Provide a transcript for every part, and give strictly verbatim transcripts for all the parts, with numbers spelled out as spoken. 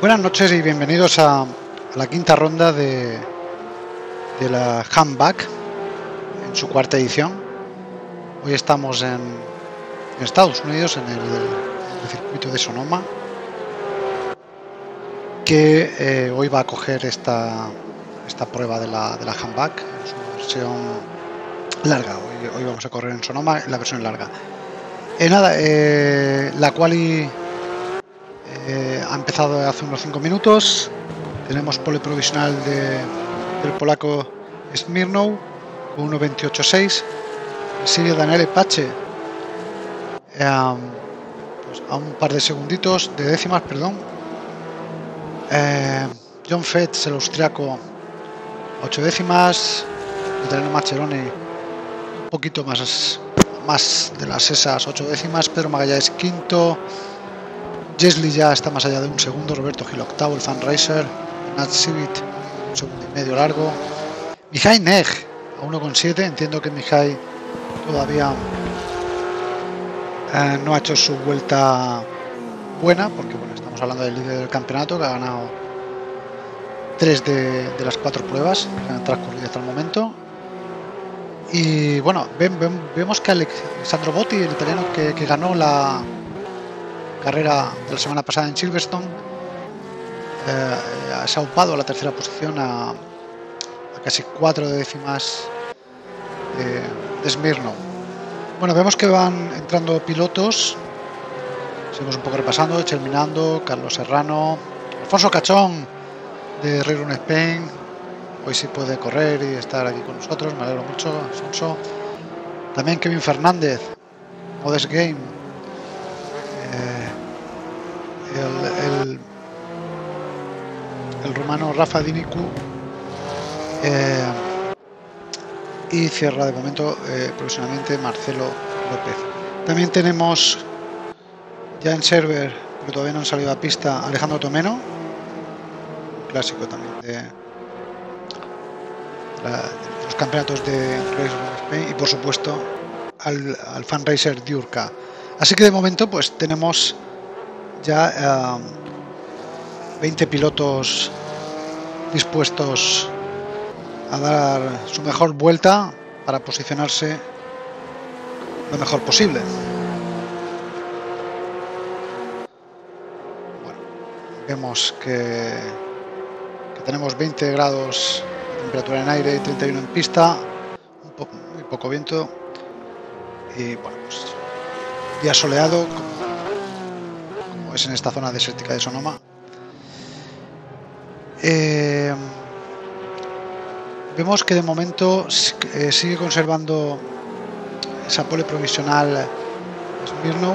Buenas noches y bienvenidos a, a la quinta ronda de, de la Handback en su cuarta edición. Hoy estamos en, en Estados Unidos, en el, el circuito de Sonoma, que eh, hoy va a coger esta, esta prueba de la, de la Handback en su versión larga. Hoy, hoy vamos a correr en Sonoma en la versión larga. Eh, nada, eh, la quali eh, ha empezado hace unos cinco minutos. Tenemos pole provisional de, del polaco Smirnow con uno veintiocho seis. Sigue Daniele Pace eh, pues a un par de segunditos de décimas, perdón. Eh, John Fetz, el austriaco, ocho décimas. El italiano Maccheroni un poquito más, más de las esas ocho décimas. Pedro Magalhães quinto. Jesli ya está más allá de un segundo. Roberto Gil octavo, el Fundraiser. Nat Sivit un segundo y medio largo. Mihai Neg a uno coma siete. Entiendo que Mihai todavía eh, no ha hecho su vuelta buena, porque bueno, estamos hablando del líder del campeonato, que ha ganado tres de, de las cuatro pruebas que han transcurrido hasta el momento. Y bueno, ven, ven, vemos que Alessandro Botti, el italiano que, que ganó la carrera de la semana pasada en Silverstone, eh, se ha upado a la tercera posición a, a casi cuatro décimas de, de Smirnow. Bueno, vemos que van entrando pilotos. Seguimos un poco repasando. Terminando, Carlos Serrano, Alfonso Cachón de Rerun Spain. Hoy sí puede correr y estar aquí con nosotros, me alegro mucho, Alfonso. También Kevin Fernández, Modest Game. Eh, el, el, el rumano Rafa Dinicu. Eh, y cierra de momento eh, profesionalmente Marcelo López. También tenemos ya en server, pero todavía no han salido a pista, Alejandro Tomeno, un clásico también de, la, de los campeonatos de Race Spain, y por supuesto al, al Fundraiser Diurka. Así que de momento pues tenemos ya uh, veinte pilotos dispuestos a dar su mejor vuelta para posicionarse lo mejor posible. Bueno, vemos que, que tenemos veinte grados de temperatura en aire y treinta y uno en pista, un po muy poco viento y bueno, pues día soleado como, como es en esta zona desértica de Sonoma. Eh, Vemos que de momento eh, sigue conservando esa pole provisional Smirnow.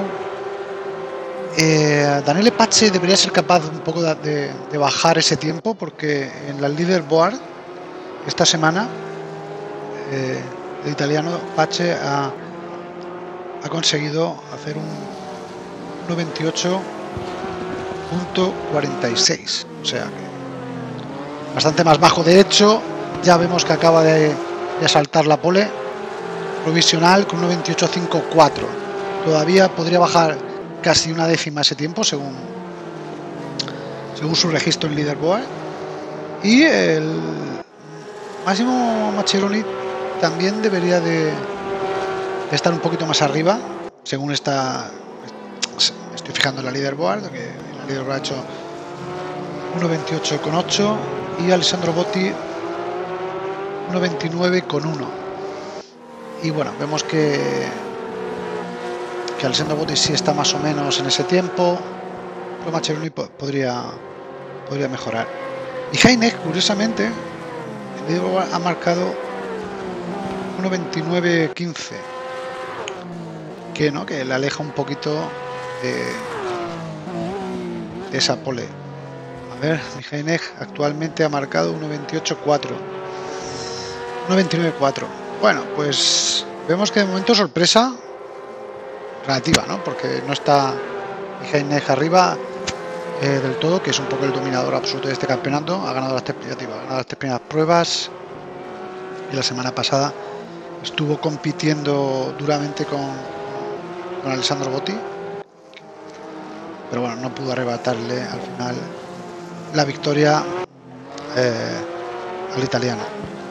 Eh, Daniele Pace debería ser capaz un poco de, de, de bajar ese tiempo, porque en la leaderboard esta semana eh, el italiano Pace ha, ha conseguido hacer un uno veintiocho punto cuarenta y seis, o sea que bastante más bajo. De hecho, ya vemos que acaba de, de saltar la pole provisional con uno veintiocho punto cincuenta y cuatro. Todavía podría bajar casi una décima ese tiempo según, según su registro en leaderboard. Y el Massimo Maccheroni también debería de, de estar un poquito más arriba, según esta, estoy fijando en la leaderboard, que en la leaderboard ha hecho uno veintiocho punto ocho y Alessandro Botti uno veintinueve punto uno. Y bueno, vemos que que Alessandro Botti sí está más o menos en ese tiempo, pero Maccheroni po podría podría mejorar. Y Heineck, curiosamente, ha marcado uno veintinueve quince, que no que le aleja un poquito de, de esa pole. A ver, Heineck actualmente ha marcado uno veintiocho cuatro. uno veintinueve cuatro. Bueno, pues vemos que de momento sorpresa relativa, ¿no? Porque no está Mihai Neg arriba eh, del todo, que es un poco el dominador absoluto de este campeonato. Ha ganado las, tres, digo, ha ganado las tres primeras pruebas y la semana pasada estuvo compitiendo duramente con, con Alessandro Botti, pero bueno, no pudo arrebatarle al final la victoria eh, al italiano.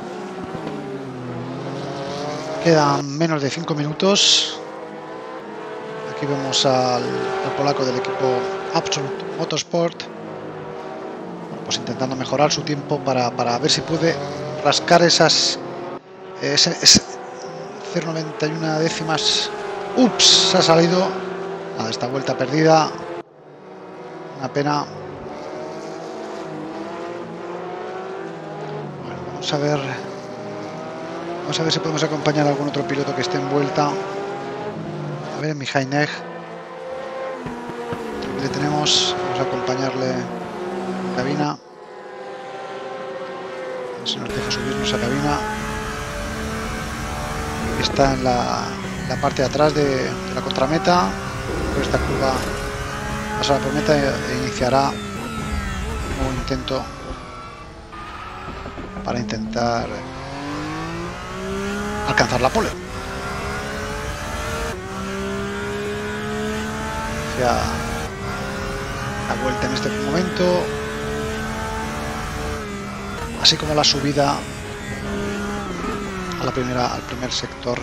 Quedan menos de cinco minutos. Aquí vemos al, al polaco del equipo Absolute Motorsport, pues intentando mejorar su tiempo para, para ver si puede rascar esas ese, ese cero coma noventa y uno décimas. Ups, se ha salido. Nada, esta vuelta perdida. Una pena. Bueno, vamos a ver. Vamos a ver si podemos acompañar a algún otro piloto que esté en vuelta. A ver, Mihai Neg. Le tenemos. Vamos a acompañarle en cabina. A ver si nos deja subirnos a cabina. Está en la, la parte de atrás de, de la contrameta. Por esta curva pasará por meta e iniciará un intento para intentar alcanzar la pole. Ya la vuelta en este momento, así como la subida a la primera al primer sector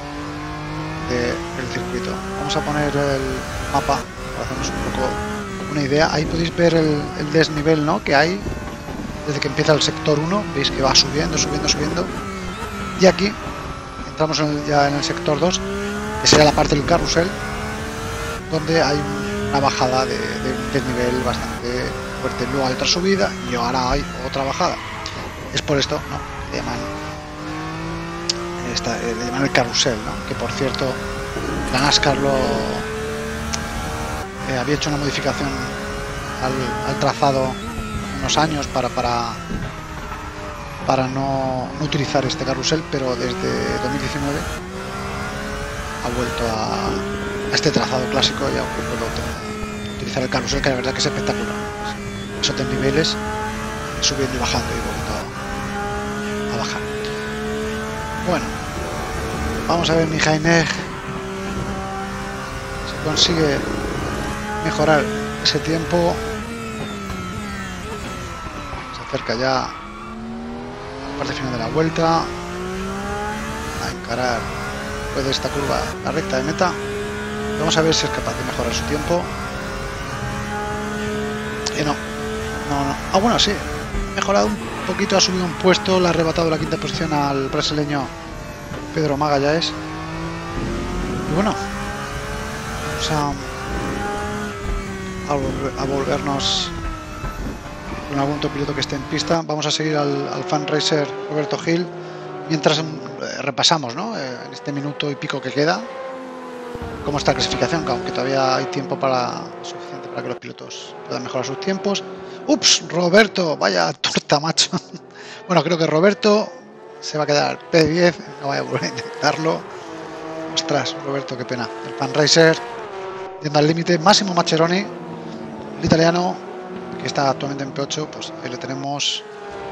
del circuito. Vamos a poner el mapa para hacernos un poco una idea. Ahí podéis ver el, el desnivel, ¿no?, que hay desde que empieza el sector uno. Veis que va subiendo, subiendo, subiendo. Y aquí entramos en el, ya en el sector dos, que sería la parte del carrusel, donde hay una bajada de, de un desnivel bastante fuerte. Luego hay otra subida y ahora hay otra bajada. Es por esto, ¿no?, le llaman, esta, le llaman el carrusel, ¿no?, que por cierto la NASCAR lo eh, había hecho una modificación al, al trazado unos años para para para no, no utilizar este carrusel, pero desde dos mil diecinueve ha vuelto a, a este trazado clásico y ha vuelto a utilizar el carrusel, que la verdad que es espectacular. Esos desniveles subiendo y bajando y volviendo a, a bajar. Bueno, vamos a ver Mihai Neg si consigue mejorar ese tiempo. Se acerca ya a la parte final de la vuelta a encarar después de esta curva la recta de meta. Vamos a ver si es capaz de mejorar su tiempo. Y no, no, no. Ah, bueno, sí, ha mejorado un poquito, ha subido un puesto, le ha arrebatado la quinta posición al brasileño Pedro Magalhães. Y bueno, vamos a, a, volver, a volvernos con algún otro piloto que esté en pista. Vamos a seguir al, al fan racer Roberto Gil mientras eh, repasamos, ¿no?, eh, en este minuto y pico que queda cómo está la clasificación, que aunque todavía hay tiempo para suficiente para que los pilotos puedan mejorar sus tiempos. Ups, Roberto, vaya torta, macho. Bueno, creo que Roberto se va a quedar P diez, no vaya a volver a intentarlo. Ostras, Roberto, qué pena. El fan racer yendo al límite. Massimo Maccheroni, el italiano, que está actualmente en P ocho, pues ahí le tenemos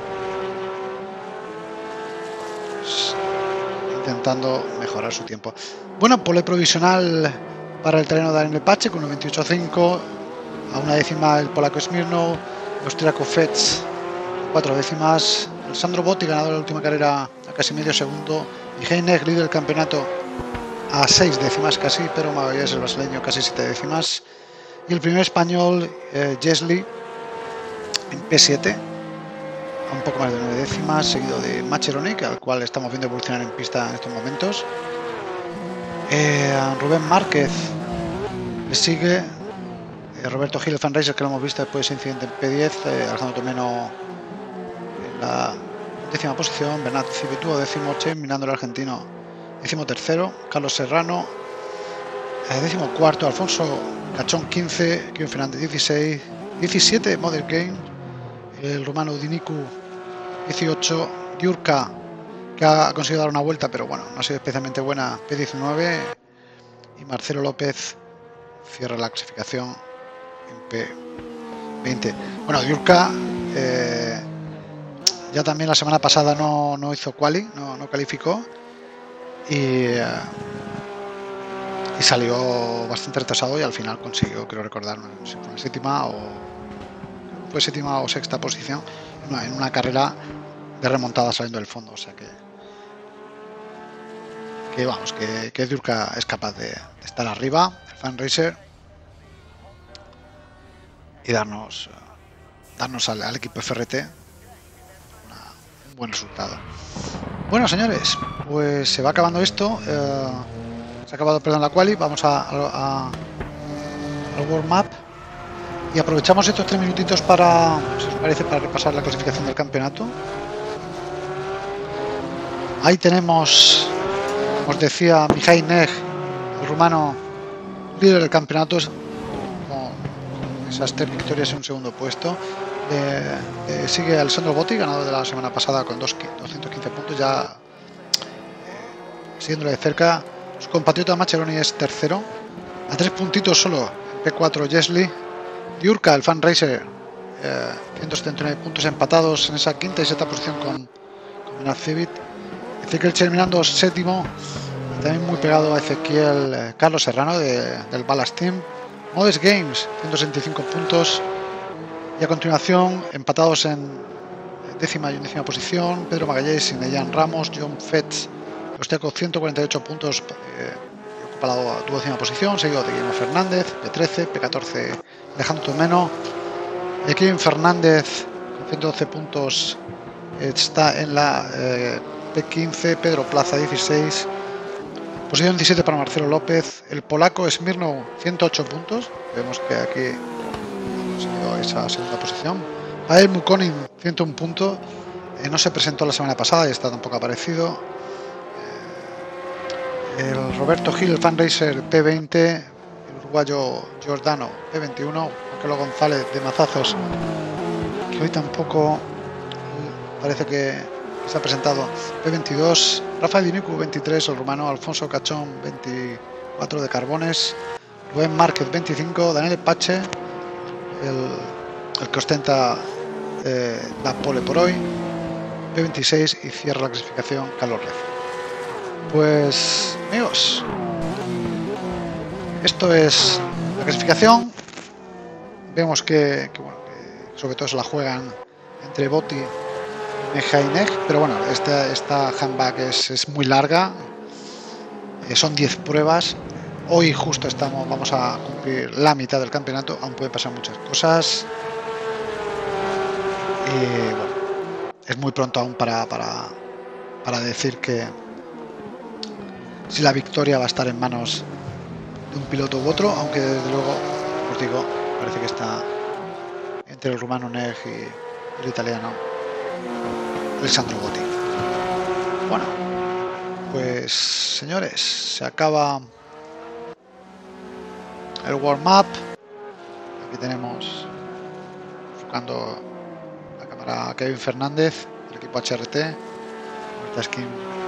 pues, intentando mejorar su tiempo. Bueno, pole provisional para el italiano Daniel Pace con un veintiocho cinco, a una décima el polaco Smirnow, el austriaco Fetz cuatro décimas, el Sandro Botti, ganador de la última carrera, a casi medio segundo, y Mihai Neg, líder del campeonato, a seis décimas casi, pero Magalhães, el brasileño, casi siete décimas, y el primer español, eh, Jesli, en P siete, a un poco más de nueve décimas, seguido de Maccheroni, al cual estamos viendo evolucionar en pista en estos momentos. Eh, Rubén Márquez le sigue, eh, Roberto Gil, el fan racer, que lo hemos visto después de ese incidente en P diez, eh, Alejandro Tomeno en la décima posición, Bernat Cibetuo décimo, mirando el argentino décimo tercero, Carlos Serrano eh, décimo cuarto, Alfonso Cachón quince, Kevin Fernández dieciséis, diecisiete Model Game, el rumano Dinicu dieciocho, Diurca, que ha conseguido dar una vuelta, pero bueno, no ha sido especialmente buena, P diecinueve, y Marcelo López cierra la clasificación en P veinte. Bueno, Diurca eh, ya también la semana pasada no, no hizo quali, no, no calificó y, eh, y salió bastante retrasado y al final consiguió, creo recordar, no sé, una séptima o fue séptima o sexta posición en una, en una carrera de remontada saliendo del fondo. O sea que, que vamos, que, que Durka es capaz de, de estar arriba, el Fan Racer, y darnos, darnos al, al equipo F R T una, un buen resultado. Bueno, señores, pues se va acabando esto. Eh, se ha acabado, perdón, la quali. Vamos a, a, a al World Map y aprovechamos estos tres minutitos para, si os parece, para repasar la clasificación del campeonato. Ahí tenemos, como os decía, Mihai Neg, el rumano, líder del campeonato, con esas tres victorias en un segundo puesto. Eh, eh, sigue Alessandro Botti, ganador de la semana pasada con doscientos quince puntos, ya eh, siguiéndole de cerca. Su compatriota Maccheroni es tercero, a tres puntitos solo P cuatro Jesli. Diurka, el Fan Racer, eh, ciento setenta y nueve puntos empatados en esa quinta y sexta posición con, con Benazevit. Ezequiel terminando séptimo, también muy pegado a Ezequiel eh, Carlos Serrano de, del Ballas Team. Modest Games, ciento sesenta y cinco puntos. Y a continuación, empatados en décima y undécima posición, Pedro Magallés y Neyan Ramos. John Fetz, los con ciento cuarenta y ocho puntos, eh, ocupa la duodécima posición, seguido de Guillermo Fernández, P trece, P catorce Alejandro Tomeno. Y Kevin Fernández, con ciento doce puntos, está en la eh, P quince, Pedro Plaza dieciséis, posición diecisiete para Marcelo López. El polaco Smirno, ciento ocho puntos, vemos que aquí conseguido esa segunda posición. Pavel Mukonin, ciento uno puntos, eh, no se presentó la semana pasada y está tampoco aparecido. Eh, el Roberto Gil, el Fan Racer, P veinte, el uruguayo Giordano, P veintiuno, Carlos González de Mazazos, que hoy tampoco parece que se ha presentado, P veintidós, Rafael Dinicu, veintitrés, el rumano Alfonso Cachón, veinticuatro de Carbones, Rubén Márquez, veinticinco, Daniel Pache, el, el que ostenta eh, la pole por hoy, P veintiséis, y cierra la clasificación Carlos Rez. Pues amigos, esto es la clasificación. Vemos que, que, bueno, que sobre todo se la juegan entre Botti y Mihai Neg, pero bueno, esta, esta handbag es, es muy larga, eh, son diez pruebas. Hoy justo estamos, vamos a cumplir la mitad del campeonato, aún pueden pasar muchas cosas. Y bueno, es muy pronto aún para, para, para decir que si la victoria va a estar en manos de un piloto u otro, aunque desde luego, os digo, parece que está entre el rumano Neg y el italiano Alessandro Botti. Bueno, pues señores, se acaba el World Map. Aquí tenemos enfocando la cámara a Kevin Fernández, el equipo H R T. Esta skin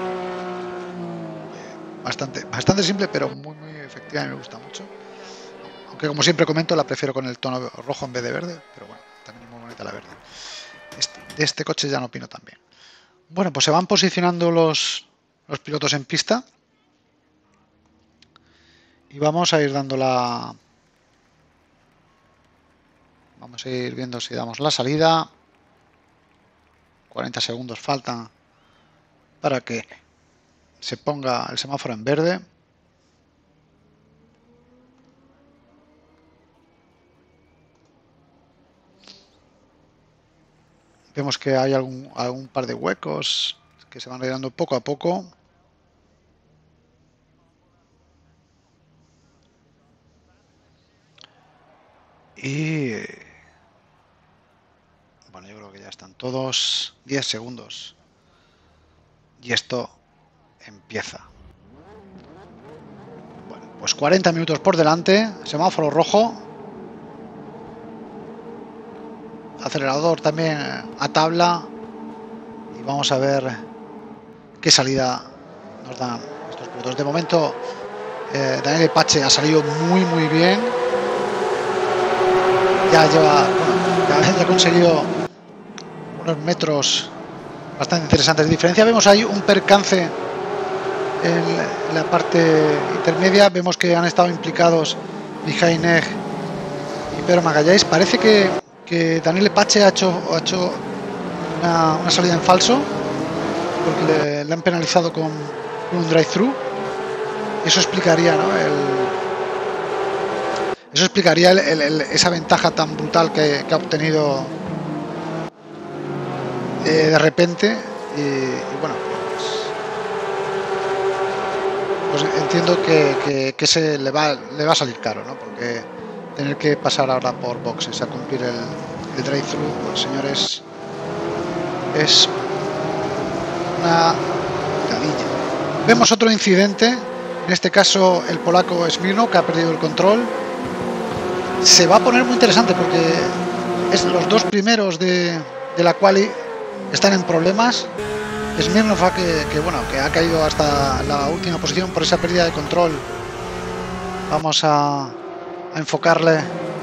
bastante, bastante simple, pero muy muy efectiva y me gusta mucho. Aunque como siempre comento, la prefiero con el tono rojo en vez de verde, pero bueno, también es muy bonita la verde. Este, de este coche ya no opino tan bien. Bueno, pues se van posicionando los, los pilotos en pista. Y vamos a ir dando la... Vamos a ir viendo si damos la salida. cuarenta segundos faltan para que se ponga el semáforo en verde. Vemos que hay algún, algún par de huecos que se van rellenando poco a poco. Y bueno, yo creo que ya están todos. diez segundos. Y esto empieza. Bueno, pues cuarenta minutos por delante. Semáforo rojo. Acelerador también a tabla. Y vamos a ver qué salida nos dan estos pilotos. De momento, eh, Daniel Pache ha salido muy muy bien. Ya lleva, bueno, ya, ya ha conseguido unos metros bastante interesantes de diferencia. Vemos ahí un percance en la parte intermedia. Vemos que han estado implicados Mihai Neg y Pedro Magallés. Parece que, que Daniele Pace ha hecho, ha hecho una, una salida en falso, porque le, le han penalizado con, con un drive-thru. Eso explicaría, ¿no? el, eso explicaría el, el, el, esa ventaja tan brutal que, que ha obtenido eh, de repente. Y, y bueno, pues, pues entiendo que, que, que se le va, le va a salir caro, ¿no? Porque tener que pasar ahora por boxes a cumplir el, el drive-thru, pues señores, es una cadilla. Vemos otro incidente, en este caso el polaco Smirno, que ha perdido el control. Se va a poner muy interesante porque es los dos primeros de, de la quali están en problemas. Smirnov que, que bueno, que ha caído hasta la última posición por esa pérdida de control. Vamos a, a enfocarle.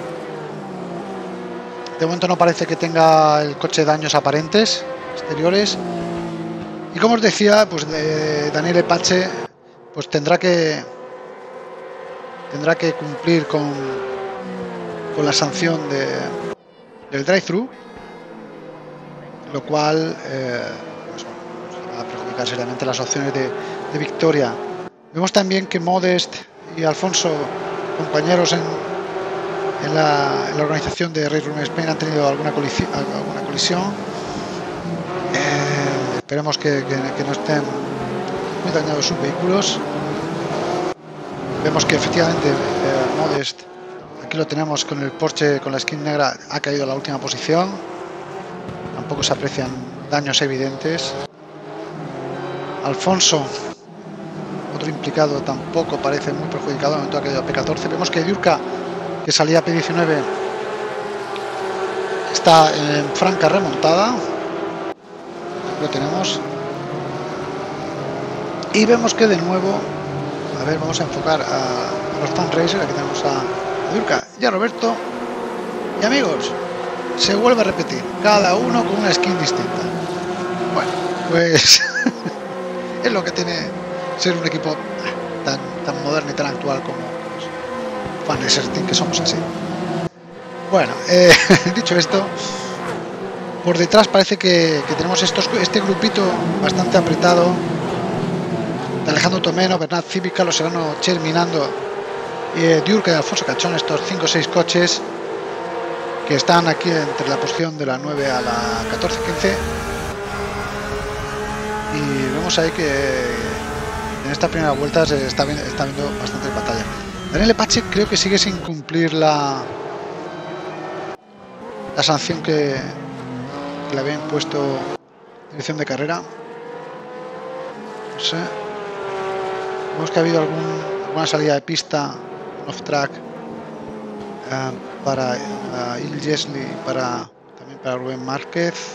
De momento no parece que tenga el coche daños aparentes exteriores. Y como os decía, pues de Daniele Pace pues tendrá que tendrá que cumplir con, con la sanción de, del drive-thru, lo cual eh, pues, bueno, va a perjudicar seriamente las opciones de, de victoria. Vemos también que Modest y Alfonso, compañeros en, en, la, en la organización de Race Room Spain, han tenido alguna colisión, alguna colisión. Eh, esperemos que, que, que no estén muy dañados sus vehículos. Vemos que efectivamente eh, Modest, aquí lo tenemos con el Porsche con la skin negra, ha caído a la última posición. Tampoco se aprecian daños evidentes. Alfonso, otro implicado, tampoco parece muy perjudicado. En el momento ha caído a P catorce. Vemos que Diurka, que salía a P diecinueve, está en franca remontada. Lo tenemos. Y vemos que de nuevo, a ver, vamos a enfocar a, a los fan racers. Aquí tenemos a, a Diurka y a Roberto. Y amigos, se vuelve a repetir, cada uno con una skin distinta. Bueno, pues es lo que tiene ser un equipo tan, tan moderno y tan actual como pues, Fan Racers Team, que somos así. Bueno, eh, dicho esto, por detrás parece que, que tenemos estos, este grupito bastante apretado de Alejandro Tomeno, Bernat Civic, Carlos Serrano, Cher Minando, eh, Diurka y Alfonso Cachón, estos cinco o seis coches que están aquí entre la posición de la nueve a la catorce quince. Y vemos ahí que en esta primera vuelta se está viendo, está viendo bastante batalla. Daniele Pace creo que sigue sin cumplir la la sanción que, que le había impuesto la dirección de carrera. No sé. Vemos que ha habido algún, alguna salida de pista off track uh, para uh, Il Jesli, para también para Rubén Márquez.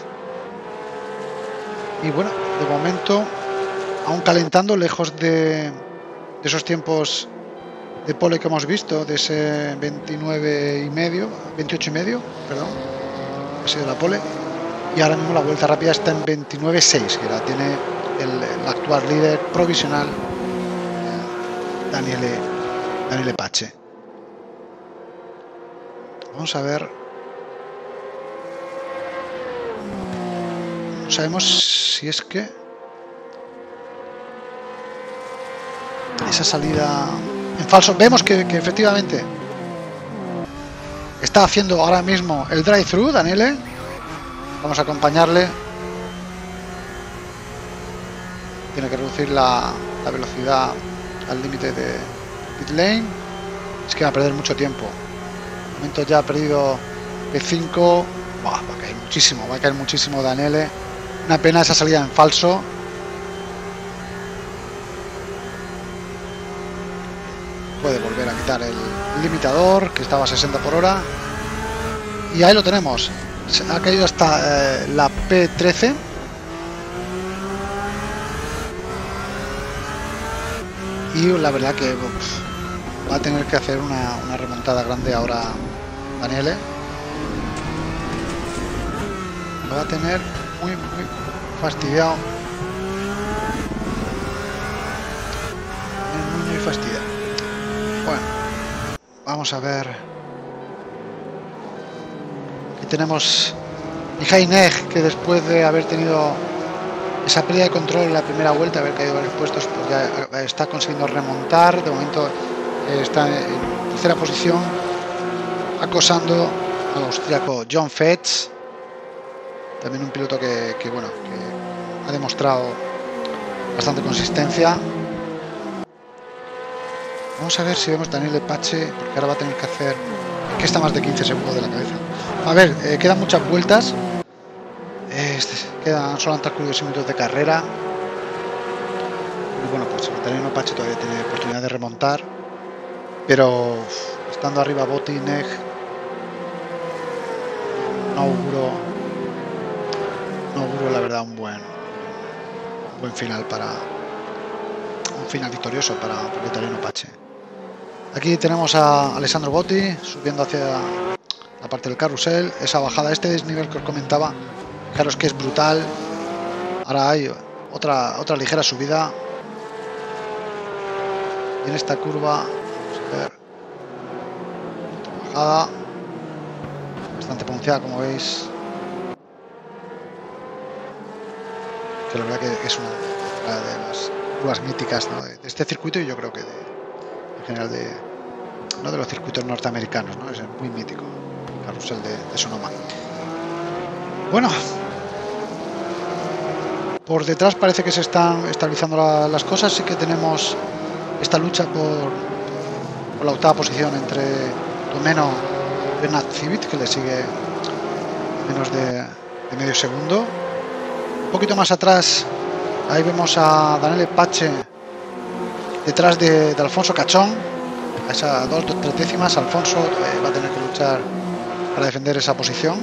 Y bueno, de momento aún calentando, lejos de, de esos tiempos de pole que hemos visto, de ese veintinueve y medio, veintiocho y medio, perdón, ha sido la pole. Y ahora mismo la vuelta rápida está en veintinueve seis, que la tiene el, el actual líder provisional, Daniele, Daniele Pace. Vamos a ver. No sabemos si es que esa salida en falso. Vemos que, que efectivamente está haciendo ahora mismo el drive-thru, Daniele. Vamos a acompañarle. Tiene que reducir la, la velocidad al límite de pit lane. Es que va a perder mucho tiempo. De momento ya ha perdido P cinco. Buah, va a caer muchísimo, va a caer muchísimo Daniele. Una pena esa salida en falso. Puede volver a quitar el limitador, que estaba a sesenta por hora. Y ahí lo tenemos. Ha caído hasta eh, la P trece. Y la verdad que uf, va a tener que hacer una, una remontada grande ahora Daniele. Lo va a tener muy, muy fastidiado. Muy, muy fastidiado. Bueno, vamos a ver. Aquí tenemos Mihai Neg, que después de haber tenido esa pérdida de control en la primera vuelta, haber caído varios puestos, pues ya está consiguiendo remontar. De momento eh, está en tercera posición, acosando al austríaco John Fetz, también un piloto que, que bueno, que ha demostrado bastante consistencia. Vamos a ver si vemos Daniel Pache, porque ahora va a tener que hacer, que está más de quince segundos de la cabeza. A ver, eh, quedan muchas vueltas, eh, quedan solo han transcurrido seis minutos de carrera. Y bueno, pues Daniel Pache todavía tiene oportunidad de remontar, pero uf, estando arriba Botineg, no auguro, no auguro la verdad un buen, un buen final para un final victorioso para, para el italiano Pache. Aquí tenemos a Alessandro Botti subiendo hacia la parte del carrusel. Esa bajada, este desnivel que os comentaba, fijaros que es brutal. Ahora hay otra, otra ligera subida. Y en esta curva, vamos a ver, otra bajada, bastante pronunciada, como veis. Que la verdad que es una de las curvas míticas, ¿no?, de este circuito, y yo creo que de, en general de, ¿no?, de los circuitos norteamericanos, ¿no? Es muy mítico el carrusel de, de Sonoma. Bueno, por detrás parece que se están estabilizando la, las cosas. Sí que tenemos esta lucha por, por la octava posición entre Domeno y Bernard Civit, que le sigue menos de, de medio segundo. Un poquito más atrás, ahí vemos a Daniel Pache detrás de, de Alfonso Cachón, a esas dos, dos tres décimas. Alfonso eh, va a tener que luchar para defender esa posición.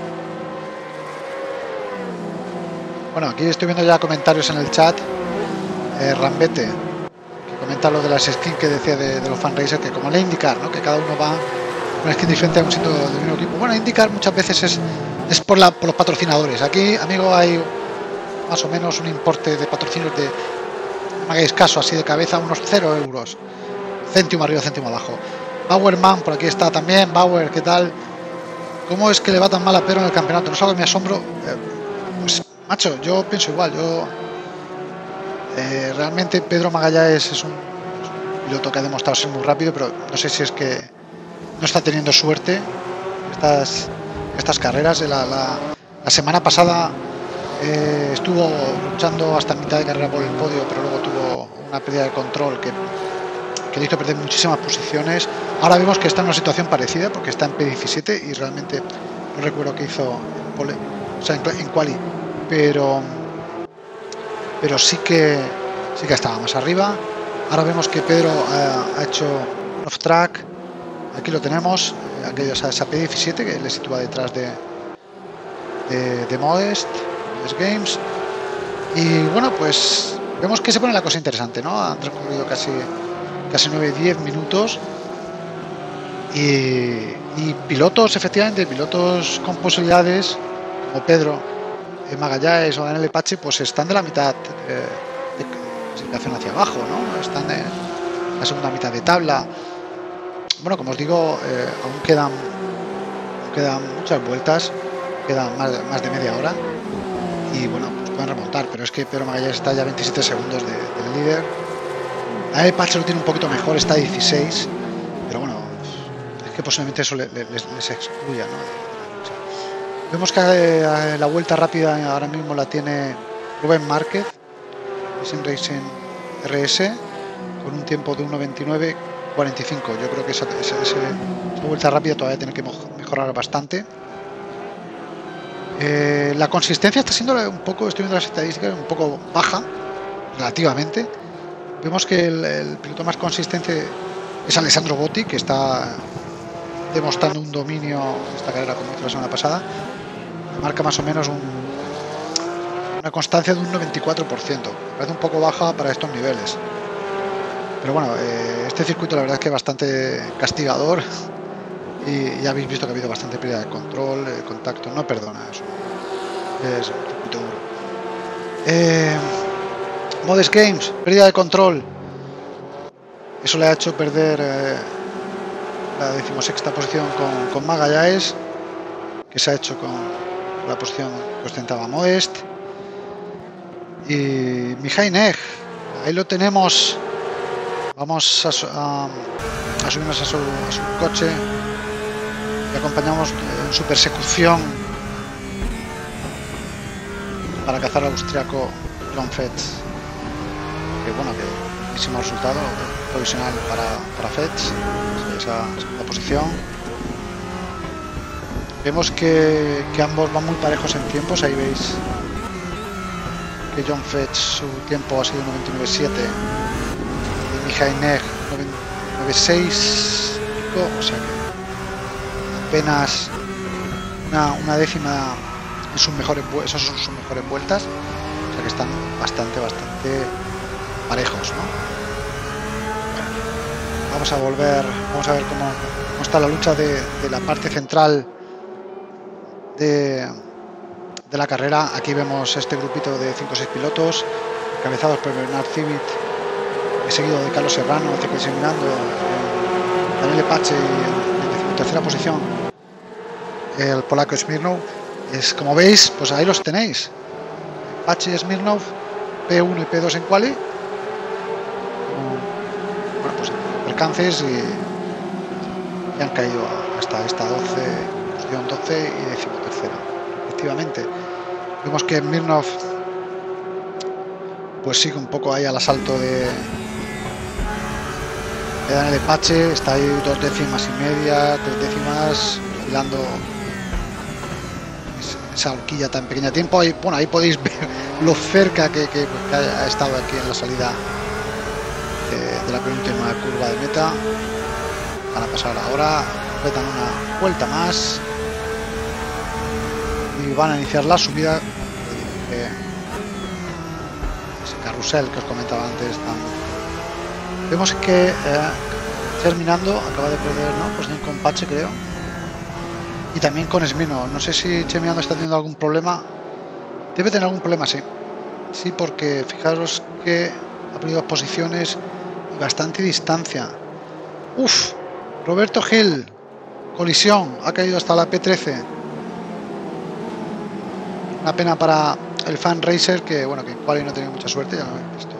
Bueno, aquí estoy viendo ya comentarios en el chat. eh, Rambete, que comenta lo de las skins que decía de, de los fan racers, que como le indicar, ¿no?, que cada uno va con una skin diferente a un sitio del mismo equipo. Bueno, indicar muchas veces es, es por, la, por los patrocinadores. Aquí, amigo, hay más o menos un importe de patrocinios de, no me hagáis caso así de cabeza, unos cero euros, céntimo arriba, céntimo abajo. Bauerman, por aquí está también. Bauer, ¿qué tal? ¿Cómo es que le va tan mal a Pedro en el campeonato? No es algo que me asombro. Eh, pues, macho, yo pienso igual. Yo eh, realmente Pedro Magalhães es un, es un piloto que ha demostrado ser muy rápido, pero no sé si es que no está teniendo suerte estas, estas carreras. De la, la, la semana pasada Eh, estuvo luchando hasta mitad de carrera por el podio, pero luego tuvo una pérdida de control que, que le hizo perder muchísimas posiciones. Ahora vemos que está en una situación parecida, porque está en P diecisiete y realmente no recuerdo qué hizo en pole, o sea, en, en quali, pero pero sí que sí que estaba más arriba. Ahora vemos que Pedro ha, ha hecho un off track. Aquí lo tenemos, aquello, o sea, esa P diecisiete que le sitúa detrás de de, de Modest Games. Y bueno, pues vemos que se pone la cosa interesante, ¿no? Han transcurrido casi casi nueve diez minutos y, y pilotos, efectivamente, pilotos con posibilidades como Pedro eh, Magalhães o Daniel Pache, pues están de la mitad eh, de clasificación hacia abajo, ¿no? Están en la segunda mitad de tabla. Bueno, como os digo, eh, aún quedan quedan muchas vueltas, quedan más, más de media hora. Y bueno, pues pueden remontar, pero es que Pedro Magalhães está ya veintisiete segundos de, del líder. A Pache lo tiene un poquito mejor, está a dieciséis, pero bueno, es que posiblemente eso les, les, les excluya, ¿no? Vemos que eh, la vuelta rápida ahora mismo la tiene Rubén Márquez, Racing Racing R S, con un tiempo de uno veintinueve cuarenta y cinco. Yo creo que esa, esa, esa, esa vuelta rápida todavía tiene que mejorar bastante. Eh, la consistencia está siendo un poco, estoy viendo las estadísticas, un poco baja relativamente. Vemos que el, el piloto más consistente es Alessandro Botti, que está demostrando un dominio en esta carrera como hizo la semana pasada. Marca más o menos un, una constancia de un noventa y cuatro por ciento. Parece un poco baja para estos niveles. Pero bueno, eh, este circuito la verdad es que es bastante castigador. Y ya habéis visto que ha habido bastante pérdida de control, de contacto, no perdona, eso es un circuito duro. Eh, Modest Games, pérdida de control, eso le ha hecho perder eh, la decimosexta posición con, con Magalhães. que se ha hecho con la posición que ostentaba Moest. Y Mihai Neg, ahí lo tenemos. Vamos a, a, a subirnos a su, a su coche y acompañamos en su persecución para cazar al austriaco John Fetz. Que bueno, que buenísimo resultado provisional para, para Fetz, esa segunda posición. Vemos que, que ambos van muy parejos en tiempos. Ahí veis que John Fetz, su tiempo ha sido noventa y nueve siete y Mihai Neg noventa y seis, o sea que apenas una, una décima en sus mejores, esas son sus mejores vueltas, o sea que están bastante, bastante parejos, ¿no? Bueno, vamos a volver, vamos a ver cómo, cómo está la lucha de, de la parte central de, de la carrera. Aquí vemos este grupito de cinco o seis pilotos encabezados por Bernard Civit, seguido de Carlos Serrano, terminando eh, Daniel Pache en tercera posición el polaco Smirnov. Es, como veis, pues ahí los tenéis, Pache y Smirnov, P uno y P dos en quali. Bueno, pues percances y, y han caído hasta esta doce, posición doce y decimotercera efectivamente. Vemos que Smirnov pues sigue un poco ahí al asalto de de Daniel Pache, está ahí dos décimas y media, tres décimas, hilando esa horquilla tan pequeña tiempo. Ahí, bueno, ahí podéis ver lo cerca que, que, que ha estado aquí en la salida de, de la penúltima curva de meta. Van a pasar ahora, completan una vuelta más y van a iniciar la subida de ese carrusel que os comentaba antes. Tan, vemos que eh, terminando acaba de perder, ¿no? Pues con Pache, creo, y también con Smirnov. No sé si Terminando está teniendo algún problema. Debe tener algún problema, sí. Sí, porque fijaros que ha perdido posiciones y bastante distancia. Uf, Roberto Gil, colisión, ha caído hasta la P trece. Una pena para el Fan Racer, que bueno, que en quali no ha tenido mucha suerte, ya lo he visto.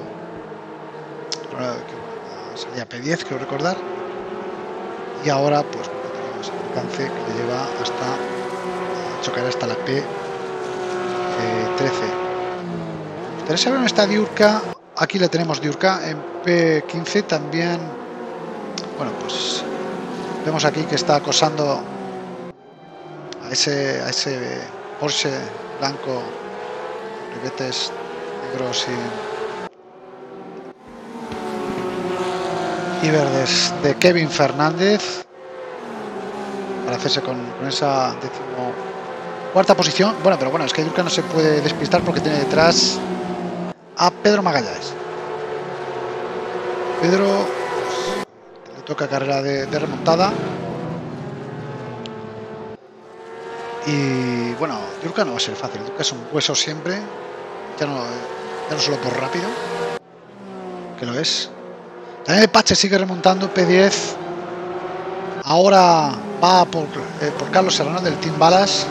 Salía P diez, quiero recordar, y ahora pues tenemos el alcance que le lleva hasta chocar hasta la P trece. Me gustaría saber dónde está Diurka. Aquí le tenemos Diurka en P quince también. Bueno, pues vemos aquí que está acosando a ese, a ese Porsche blanco, ribetes negros y y verdes de Kevin Fernández, para hacerse con, con esa décimo cuarta posición. Bueno, pero bueno, es que Diurka no se puede despistar porque tiene detrás a Pedro Magalhães. Pedro pues, le toca carrera de, de remontada y bueno, Diurka no va a ser fácil. Diurka es un hueso siempre, ya no, ya no solo por rápido, que lo es. Daniel Pache sigue remontando, P diez. Ahora va por, eh, por Carlos Serrano del Team Balas.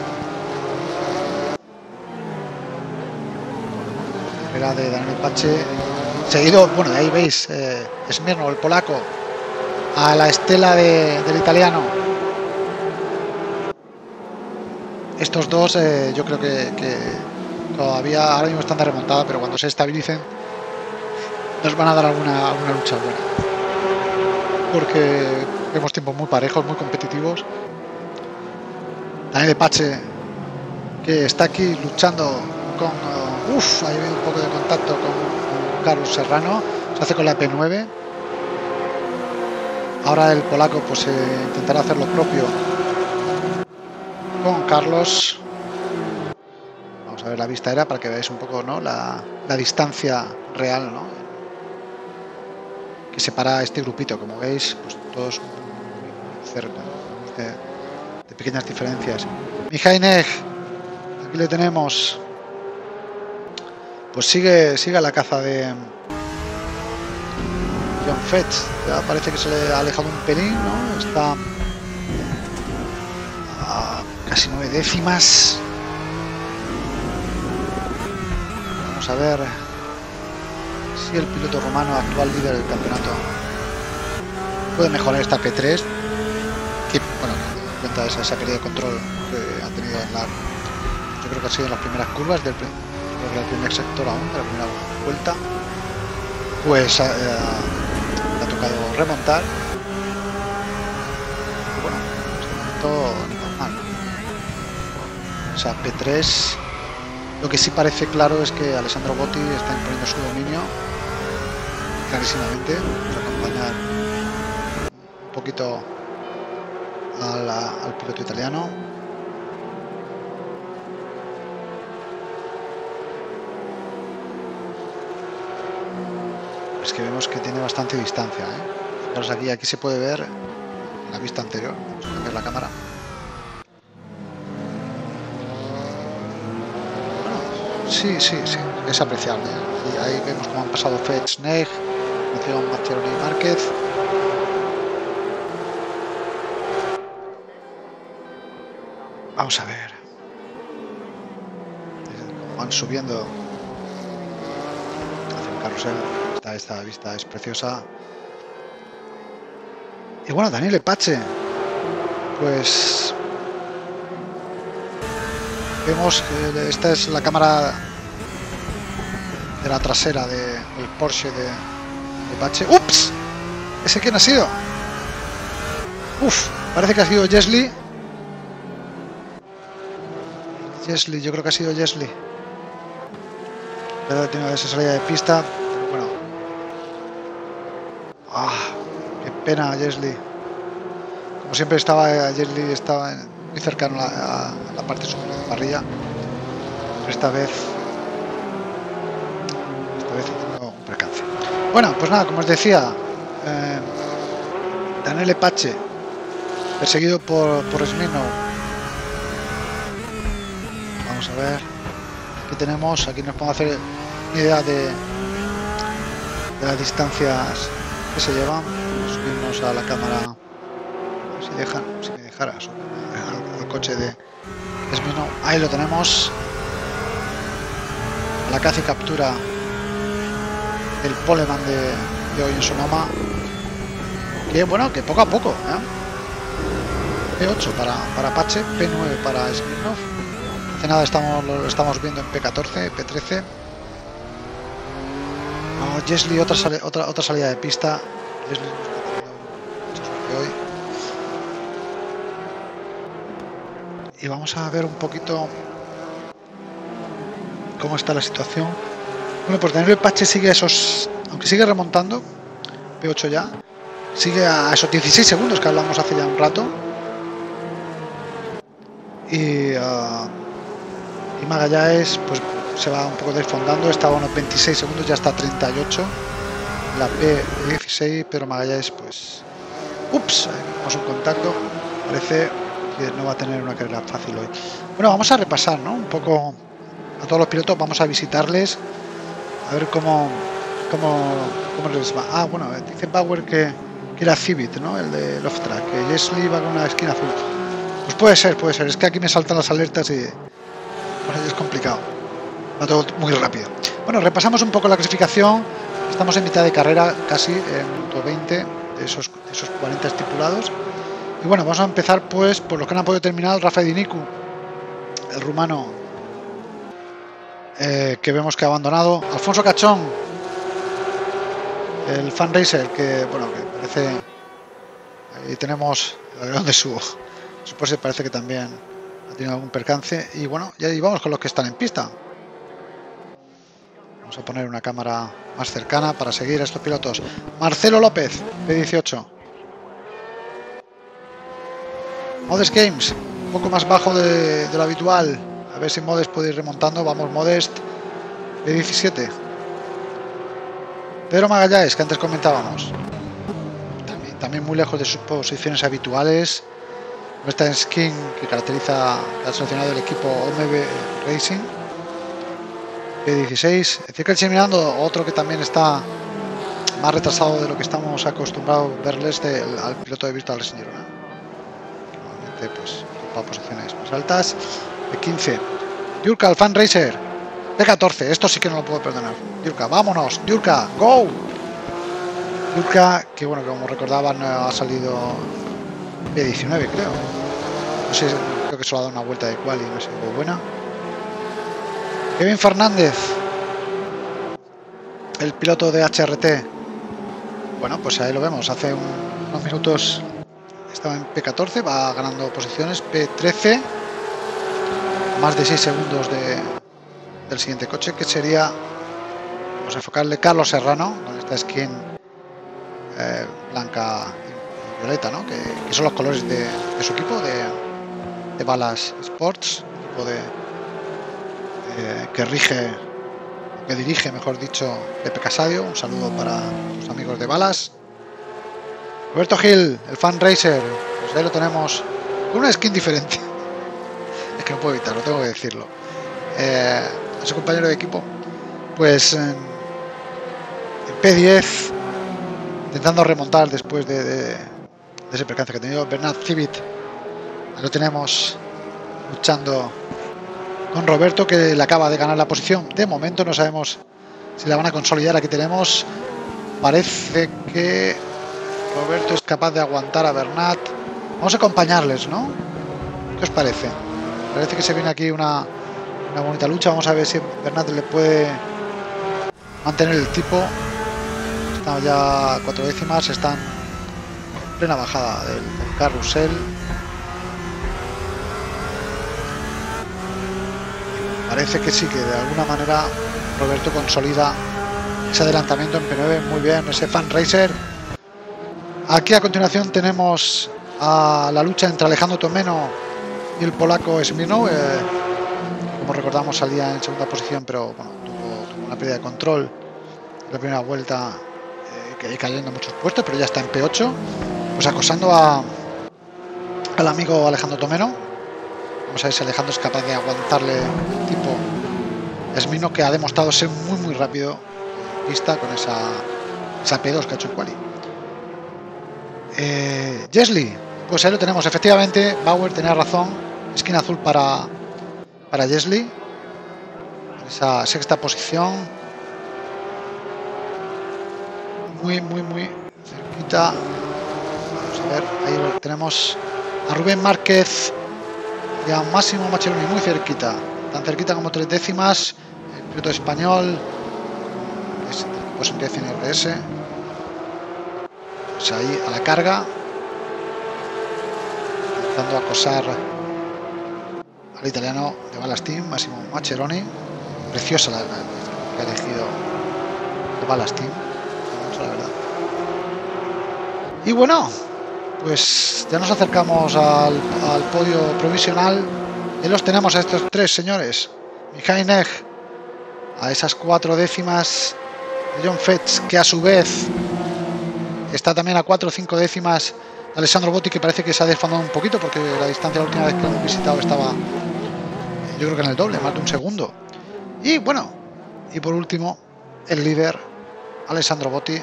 Era de Daniel Pache. Seguido, bueno, de ahí veis eh, Smirnov, el polaco, a la estela de, del italiano. Estos dos eh, yo creo que, que todavía ahora mismo están de remontada, pero cuando se estabilicen nos van a dar alguna, alguna lucha buena, porque vemos tiempos muy parejos, muy competitivos. Daniel Pache, que está aquí luchando con uh, uff, ahí hay un poco de contacto con, con Carlos Serrano, se hace con la P nueve. Ahora el polaco pues eh, intentará hacer lo propio con Carlos. Vamos a ver la vista era para que veáis un poco, ¿no? la, la distancia real, ¿no? Que separa este grupito. Como veis, pues todos muy cerca, ¿no? de, de pequeñas diferencias. Mihai Neg, aquí le tenemos, pues sigue sigue la caza de John Fetz. Ya parece que se le ha alejado un pelín, ¿no? Está a casi nueve décimas. Vamos a ver si el piloto rumano, actual líder del campeonato, puede mejorar esta P tres, que, bueno, en cuenta de esa, esa pérdida de control que ha tenido en la, yo creo que ha sido en las primeras curvas del, del primer sector aún, de la primera vuelta, pues eh, le ha tocado remontar. Y bueno, en este momento normal. Esa P tres, lo que sí parece claro es que Alessandro Botti está imponiendo su dominio clarísimamente. Vamos a acompañar un poquito al, al piloto italiano. Es que vemos que tiene bastante distancia, ¿eh? Fijaros aquí, aquí se puede ver en la vista anterior. Vamos a cambiar la cámara. Bueno, sí, sí, sí, es apreciable. Y ahí vemos cómo han pasado Fetch, Sneg, Mascheroni y Márquez. Vamos a ver. Van subiendo hacia el carrusel. Esta, esta vista es preciosa. Y bueno, Daniel Epache, pues vemos que esta es la cámara de la trasera del de Porsche de, de Epache. ¡Ups! ¿Ese quién ha sido? Uf, parece que ha sido Jesli. Jesli, yo creo que ha sido Jesli. Ha tenido esa salida de pista. Bueno. Ah, qué pena, Jesli. Como siempre estaba Jesli, estaba muy cercano a la, a la parte superior de la parrilla. Pero esta vez, esta vez ha tenido un percance. Bueno, pues nada, como os decía, eh, Daniel Epache, perseguido por, por Smirnoff. Vamos a ver. Aquí tenemos, aquí nos podemos hacer una idea de, de las distancias que se llevan. Subirnos a la cámara, a ver si dejan, si me dejara al, al coche de Smirnoff. Ahí lo tenemos. La caza y captura del poleman de, de hoy en Sonoma. Que bueno, que poco a poco, ¿eh? P ocho para, para Apache, P nueve para Smirnoff. Hace nada estamos, lo estamos viendo en P catorce, P trece. No, Jesli, otra, sali, otra, otra salida de pista. Jesli mucha suerte hoy. Y vamos a ver un poquito cómo está la situación. Bueno, pues Daniel Epache sigue a esos, aunque sigue remontando, P ocho ya, sigue a esos dieciséis segundos que hablamos hace ya un rato. Y... Uh, Y Magallanes pues se va un poco desfondando, estaba a unos veintiséis segundos, ya está a treinta y ocho, la P dieciséis, pero Magallanes pues... Ups, tenemos un contacto, parece que no va a tener una carrera fácil hoy. Bueno, vamos a repasar, ¿no? Un poco a todos los pilotos, vamos a visitarles, a ver cómo, cómo, cómo les va. Ah, bueno, dice Bauer que, que era Civit, ¿no? El de Love Track, que Jesli va con una esquina azul. Pues puede ser, puede ser, es que aquí me saltan las alertas y... es complicado, va todo muy rápido. Bueno, repasamos un poco la clasificación. Estamos en mitad de carrera, casi en punto veinte de esos, de esos cuarenta estipulados. Y bueno, vamos a empezar pues por los que no han podido terminar. Rafa Dinicu, el rumano, eh, que vemos que ha abandonado. Alfonso Cachón, el fan racer, que bueno, que parece, ahí tenemos el alerón de su, su Porsche, parece que también tiene algún percance. Y bueno, ya vamos con los que están en pista. Vamos a poner una cámara más cercana para seguir a estos pilotos. Marcelo López, P dieciocho. Modest Games, un poco más bajo de, de lo habitual. A ver si Modest puede ir remontando. Vamos, Modest, P diecisiete. Pedro Magallanes, que antes comentábamos. También, también muy lejos de sus posiciones habituales. No está en skin que caracteriza, que ha seleccionado el equipo O M B Racing. P dieciséis. Ezequiel Cheminando, otro que también está más retrasado de lo que estamos acostumbrados a verles de, al piloto de Virtual Racing Girona. Normalmente pues bajado a posiciones más altas. P quince. Yurka, el Fan Racer. P catorce. Esto sí que no lo puedo perdonar. Yurka, vámonos. Yurka, go. Yurka, que bueno, que como recordaban, ha salido P diecinueve, creo. No sé, creo que solo ha dado una vuelta de quali, no sé, muy buena. Kevin Fernández, el piloto de H R T. Bueno, pues ahí lo vemos. Hace un, unos minutos estaba en P catorce, va ganando posiciones. P trece, más de seis segundos de, del siguiente coche, que sería, vamos a enfocarle, Carlos Serrano, con esta skin eh, blanca y violeta, ¿no? Que, que son los colores de, de su equipo, de, de Balas Sports, equipo de, de que rige, que dirige, mejor dicho, Pepe Casadio. Un saludo para los amigos de Balas. Roberto Gil, el Fan Racer, pues ahí lo tenemos con una skin diferente. Es que no puedo evitarlo, tengo que decirlo. Eh, a su compañero de equipo, pues en, en P diez, intentando remontar después de, de, de ese percance que ha tenido. Bernard Civit, lo tenemos luchando con Roberto, que le acaba de ganar la posición. De momento no sabemos si la van a consolidar. Aquí tenemos, parece que Roberto es capaz de aguantar a Bernat. Vamos a acompañarles, ¿no? ¿Qué os parece? Parece que se viene aquí una, una bonita lucha. Vamos a ver si Bernat le puede mantener el tipo. Están ya cuatro décimas, están en plena bajada del, del carrusel. Parece que sí, que de alguna manera Roberto consolida ese adelantamiento en P nueve. Muy bien, ese Fan Racer. Aquí a continuación tenemos a la lucha entre Alejandro Tomeno y el polaco Smirnow. Eh, como recordamos, salía en segunda posición, pero bueno, tuvo, tuvo una pérdida de control en la primera vuelta, eh, cayendo muchos puestos, pero ya está en P ocho, pues acosando a, al amigo Alejandro Tomeno. Vamos a ver si Alejandro es capaz de aguantarle el tipo Smirnow, que ha demostrado ser muy muy rápido en pista con esa, esa P dos que ha hecho en quali. Eh, Jesli, pues ahí lo tenemos. Efectivamente, Bauer tenía razón. Esquina azul para para Jesli, en esa sexta posición, muy muy muy cerquita. Vamos a ver, ahí lo tenemos a Rubén Márquez y a Máximo Maccheroni, muy cerquita, tan cerquita como tres décimas. El piloto español es pues en N R S. Pues ahí a la carga, intentando acosar al italiano de Balas Team, Massimo Maccheroni. Preciosa la, la que ha elegido de Balas Team, la verdad. Y bueno, pues ya nos acercamos al, al podio provisional. Y los tenemos a estos tres señores: Mihai Neg a esas cuatro décimas de John Fetz, que a su vez está también a cuatro o cinco décimas de Alessandro Botti, que parece que se ha desfondado un poquito, porque la distancia la última vez que lo hemos visitado estaba, yo creo que en el doble, más de un segundo. Y bueno, y por último, el líder, Alessandro Botti,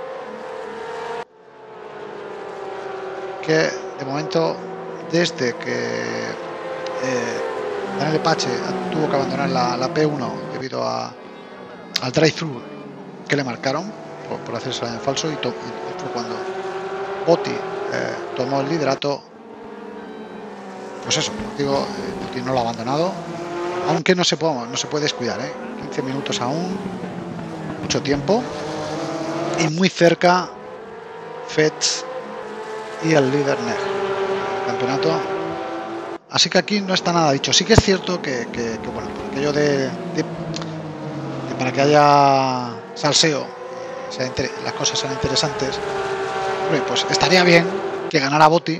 que de momento, desde que eh, Daniele Pace tuvo que abandonar la, la P uno debido a, al drive-thru que le marcaron por, por hacerse en falso, y, to, y fue cuando Botti eh, tomó el liderato. Pues eso, digo, eh, Botti no lo ha abandonado, aunque no se puede, no se puede descuidar, ¿eh? quince minutos aún, mucho tiempo, y muy cerca Fetz y el líder Neg del campeonato. Así que aquí no está nada dicho. Sí que es cierto que, que, que bueno, aquello de, de, de para que haya salseo, sea inter, las cosas sean interesantes, pues estaría bien que ganara Botti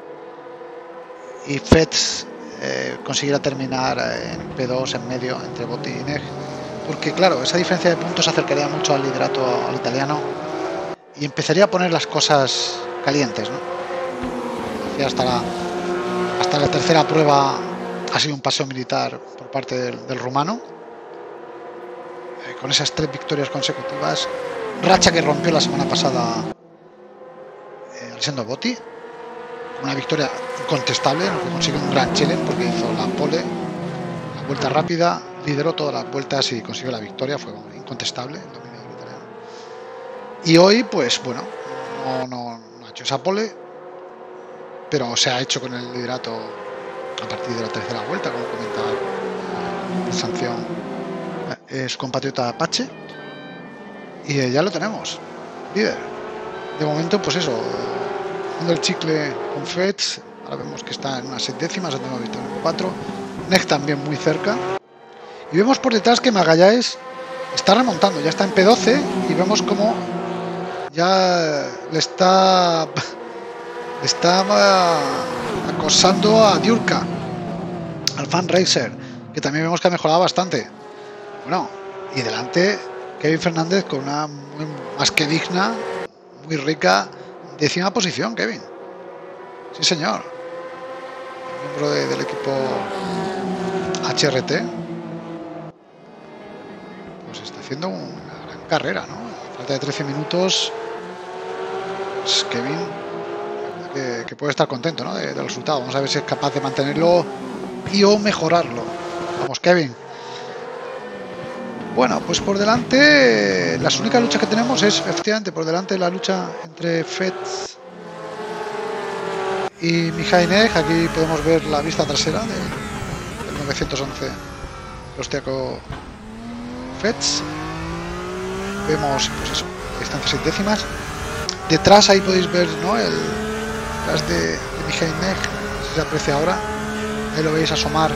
y Fetz eh, consiguiera terminar en P dos en medio entre Botti y Neg, porque claro, esa diferencia de puntos acercaría mucho al liderato al italiano y empezaría a poner las cosas calientes, ¿no? Hasta la, hasta la tercera prueba ha sido un paseo militar por parte del, del rumano, eh, con esas tres victorias consecutivas, racha que rompió la semana pasada eh, Alessandro Botti. una victoria incontestable, que consiguió un gran challenge porque hizo la pole, la vuelta rápida, lideró todas las vueltas y consiguió la victoria, fue incontestable el dominio del italiano. Y hoy, pues bueno, no, no, no ha hecho esa pole, pero se ha hecho con el liderato a partir de la tercera vuelta, como comentaba la sanción eh, su compatriota Apache. Y eh, ya lo tenemos, líder. De momento, pues eso, dando el chicle con Fetz, ahora vemos que está en unas seis décimas, ya tenemos visto en cuatro. Neck también muy cerca. Y vemos por detrás que Magallanes está remontando, ya está en P doce y vemos como ya le está, le está acosando a Diurka, al Fan Racer, que también vemos que ha mejorado bastante. Bueno, y delante Kevin Fernández con una muy, más que digna, muy rica décima posición, Kevin. Sí, señor. Miembro de, del equipo H R T. Pues está haciendo una gran carrera, ¿no? A falta de trece minutos, pues Kevin que, que puede estar contento, ¿no? De, del resultado. Vamos a ver si es capaz de mantenerlo y o mejorarlo. Vamos, Kevin. Bueno, pues por delante las únicas luchas que tenemos es efectivamente por delante la lucha entre Fetz y Mihai Neck. Aquí podemos ver la vista trasera de, del novecientos once austriaco Fetz. Vemos pues eso, distancia seis décimas. Detrás ahí podéis ver, ¿no? El detrás de, de Mihai Neck, si se aprecia ahora. Ahí lo veis asomar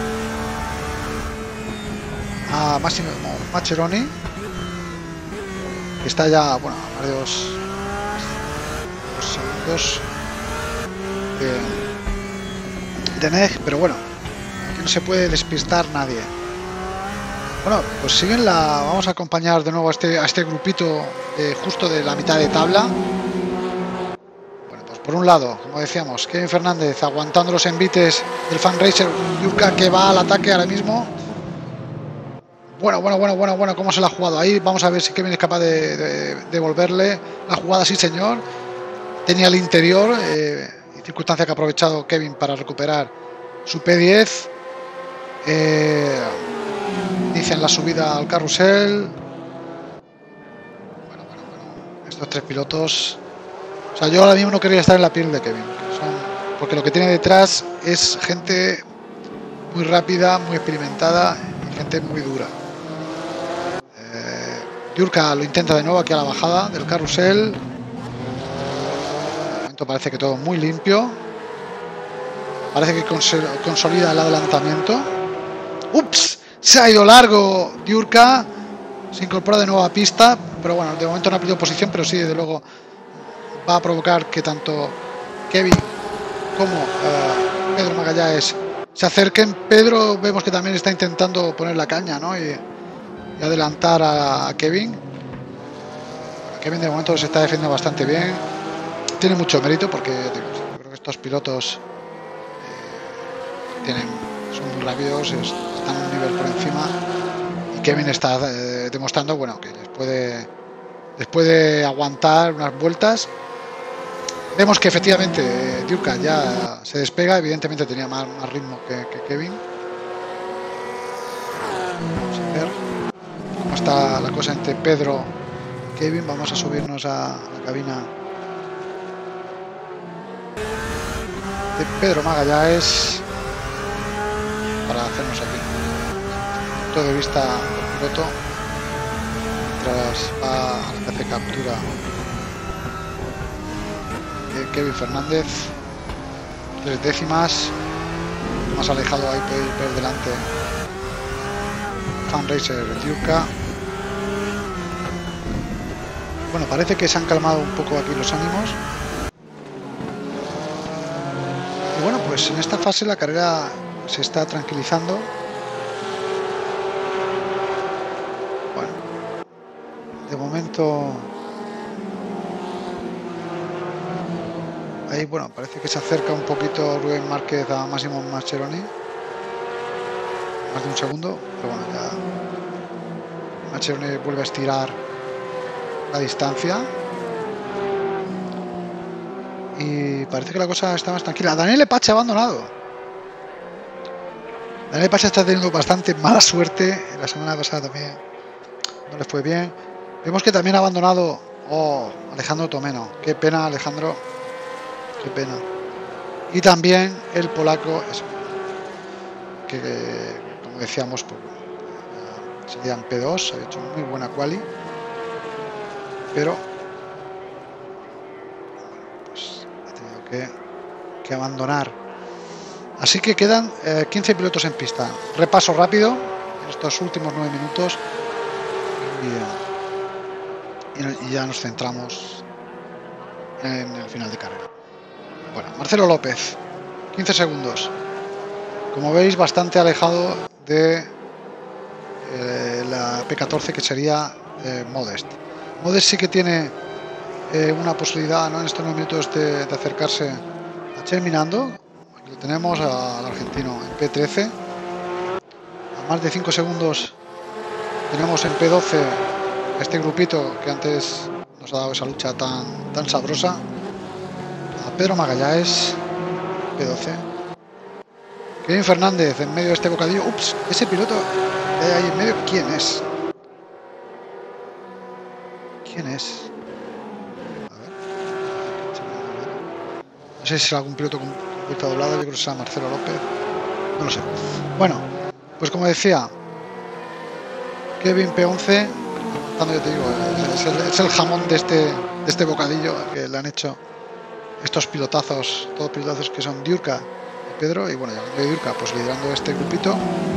a Massimo Maccheroni, que está ya, bueno, a varios segundos de, de Neck, pero bueno, aquí no se puede despistar nadie. Bueno, pues siguen la, vamos a acompañar de nuevo a este, a este grupito de, justo de la mitad de tabla. Bueno, pues por un lado, como decíamos, Kevin Fernández aguantando los envites del Fan Racer, Diurka que va al ataque ahora mismo. Bueno, bueno, bueno, bueno, bueno, cómo se la ha jugado ahí. Vamos a ver si Kevin es capaz de, de, de devolverle la jugada. Sí, señor. Tenía el interior, eh, circunstancia que ha aprovechado Kevin para recuperar su P diez. Eh, Dicen la subida al carrusel. Bueno, bueno, bueno. Estos tres pilotos. O sea, yo ahora mismo no quería estar en la piel de Kevin. Son, porque lo que tiene detrás es gente muy rápida, muy experimentada y gente muy dura. Diurka lo intenta de nuevo aquí a la bajada del carrusel. De momento parece que todo muy limpio. Parece que consolida el adelantamiento. ¡Ups! Se ha ido largo Diurka. Se incorpora de nuevo a pista. Pero bueno, de momento no ha perdido posición, pero sí, desde luego va a provocar que tanto Kevin como uh, Pedro Magallanes se acerquen. Pedro vemos que también está intentando poner la caña, ¿no? Y, y adelantar a Kevin. Kevin de momento se está defendiendo bastante bien. Tiene mucho mérito porque digo, yo creo que estos pilotos eh, tienen, son muy rápidos, están a un nivel por encima. Y Kevin está eh, demostrando, bueno, que les puede, les puede aguantar unas vueltas. Vemos que efectivamente eh, Diurka ya se despega. Evidentemente tenía más, más ritmo que, que Kevin. Vamos a ver cómo está la cosa entre Pedro y Kevin. Vamos a subirnos a la cabina de Pedro Magallanes para hacernos aquí un punto de vista del piloto mientras va a la que hace captura de Kevin Fernández. Tres décimas más alejado, ahí podéis ver delante Fan Racer Diurka. Bueno, parece que se han calmado un poco aquí los ánimos. Y bueno, pues en esta fase la carrera se está tranquilizando. Bueno, de momento ahí, bueno, parece que se acerca un poquito Rubén Márquez a Massimo Maccheroni. Más de un segundo, pero bueno, ya Maccheroni vuelve a estirar la distancia. y parece que la cosa está más tranquila. Daniel Epache ha abandonado. Daniel Epache está teniendo bastante mala suerte. La semana pasada también no le fue bien. Vemos que también ha abandonado oh, Alejandro Tomeno. Qué pena, Alejandro. Qué pena. Y también el polaco, que, que como decíamos, pues, sería en P dos. Ha hecho muy buena quali. Pero pues ha tenido que, que abandonar. Así que quedan eh, quince pilotos en pista. Repaso rápido en estos últimos nueve minutos y, y, y ya nos centramos en el final de carrera. Bueno, Marcelo López, quince segundos. Como veis, bastante alejado de eh, la P catorce, que sería eh, Modest. Modest sí que tiene eh, una posibilidad, ¿no?, en estos nueve minutos de, de acercarse a Terminando. Aquí lo tenemos al argentino en P trece. A más de cinco segundos tenemos en P doce este grupito que antes nos ha dado esa lucha tan, tan sabrosa. A Pedro Magallanes, P doce. Kevin Fernández en medio de este bocadillo. Ups, ese piloto de ahí en medio, ¿quién es? ¿Quién es? A ver. No sé si es algún piloto con vuelta doblada. Yo creo que será Marcelo López. No lo sé. Bueno, pues como decía, Kevin P once, yo te digo, es el, es el jamón de este, de este bocadillo que le han hecho estos pilotazos, todos pilotazos que son Diurka y Pedro. Y bueno, ya de Diurka, pues liderando este grupito.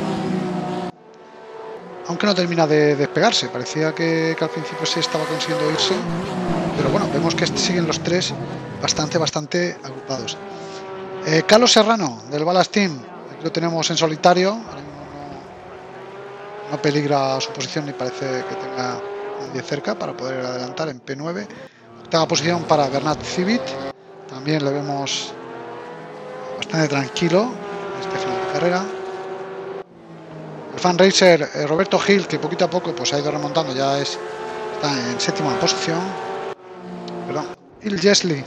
Aunque no termina de despegarse, parecía que, que al principio sí estaba consiguiendo irse, pero bueno, vemos que siguen los tres bastante, bastante agrupados. Eh, Carlos Serrano del Ballast Team, aquí lo tenemos en solitario, ahora mismo no, no peligra su posición ni parece que tenga nadie cerca para poder adelantar en P nueve. Octava posición para Bernat Civit, también le vemos bastante tranquilo en este final de carrera. El fan racer eh, Roberto Gil, que poquito a poco pues ha ido remontando, ya es, está en séptima posición. Perdón. Il Jesli,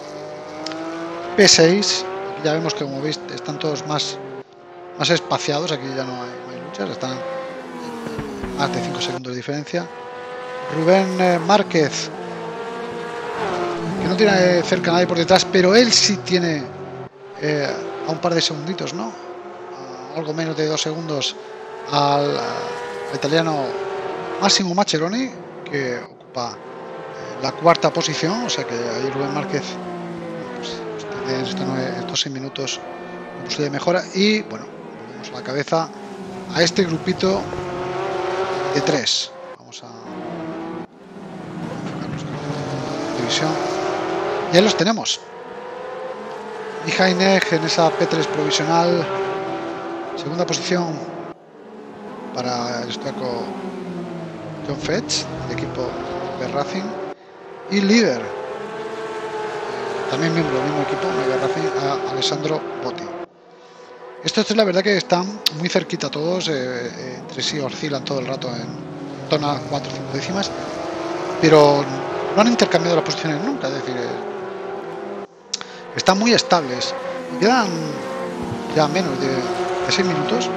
P seis. Aquí ya vemos que, como veis, están todos más, más espaciados. Aquí ya no hay, no hay luchas, están más de cinco segundos de diferencia. Rubén eh, Márquez, que no tiene cerca a nadie por detrás, pero él sí tiene eh, a un par de segunditos, ¿no? A algo menos de dos segundos al, al italiano Massimo Maccheroni, que ocupa eh, la cuarta posición. O sea que ahí Rubén Márquez pues, tiene estos, nueve, estos seis minutos de posibilidad de mejora. Y bueno, volvemos a la cabeza a este grupito de tres. Vamos a enfocarnos con la división. Y ahí los tenemos. Mihainek en esa P tres provisional, segunda posición para el estoico John Fetch, del equipo de Racing, y líder, también miembro del mismo equipo de Racing, a Alessandro Botti. Estos tres, la verdad, que están muy cerquita todos, eh, entre sí oscilan todo el rato en torno a cuatro o cinco décimas, pero no han intercambiado las posiciones nunca, es decir, eh, están muy estables. Quedan ya menos de, de seis minutos.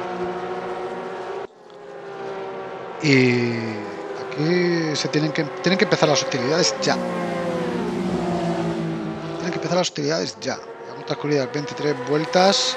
Y aquí se tienen que tienen que empezar las hostilidades ya. Tienen que empezar las hostilidades ya. La corrida veintitrés vueltas.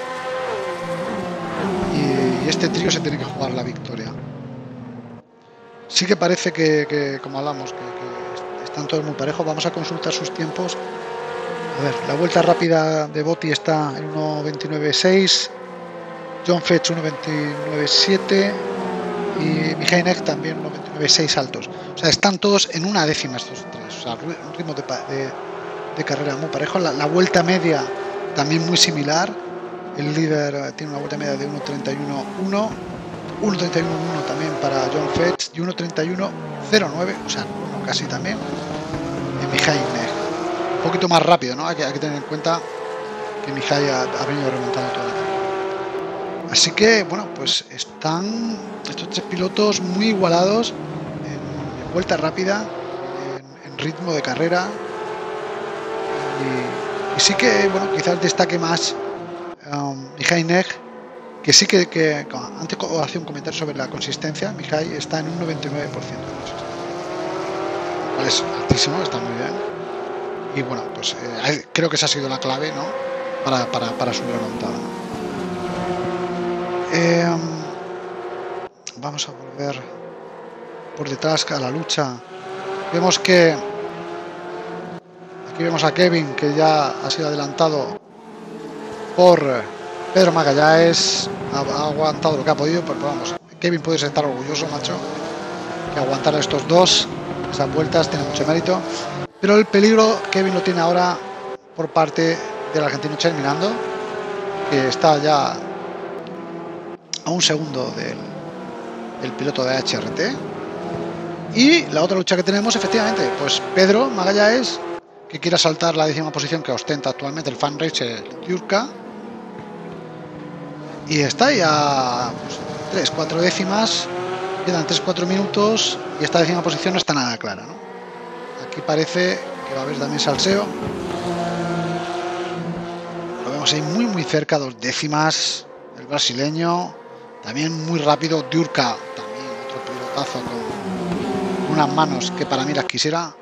Y, y este trío se tiene que jugar la victoria. Sí que parece que, que como hablamos, que, que están todos muy parejos. Vamos a consultar sus tiempos. A ver, la vuelta rápida de Botti está en uno veintinueve seis. John Fetch uno veintinueve siete. Y Mihainek también uno veintinueve seis altos. O sea, están todos en una décima estos tres. O sea, un ritmo de, de, de carrera muy parejo. La, la vuelta media también muy similar. El líder tiene una vuelta media de uno treinta y uno uno. uno treinta y uno uno también para John Fetch. Y uno treinta y uno cero nueve. O sea, casi también. Y Mihainek. Un poquito más rápido, ¿no? Hay que, hay que tener en cuenta que Mihai ha, ha venido remontando todo el tiempo. Así que, bueno, pues están estos tres pilotos muy igualados en, en vuelta rápida, en, en ritmo de carrera, Y, y sí que, bueno, quizás destaque más um, Mihai Neg, que sí que, que antes hacía un comentario sobre la consistencia. Mihai está en un noventa y nueve por ciento de consistencia, cual es altísimo, está muy bien. Y bueno, pues eh, creo que esa ha sido la clave, ¿no? Para, para, para su remontada. Eh, vamos a volver por detrás a la lucha. Vemos que aquí vemos a Kevin, que ya ha sido adelantado por Pedro Magalhães. Ha, ha aguantado lo que ha podido, pero vamos, Kevin puede estar orgulloso, macho, que aguantar a estos dos esas vueltas tiene mucho mérito. Pero el peligro Kevin lo tiene ahora por parte del argentino Terminando, que está ya a un segundo del, del piloto de H R T. Y la otra lucha que tenemos, efectivamente, pues Pedro Magalhães, que quiere saltar la décima posición que ostenta actualmente el Fan Racer Diurca, y está ahí a pues, tres cuatro décimas, quedan tres cuatro minutos y esta décima posición no está nada clara, ¿no? Aquí parece que va a haber también salseo. Lo vemos ahí muy muy cerca, dos décimas, el brasileño, también muy rápido. Diurca, también otro pilotazo con unas manos que para mí las quisiera.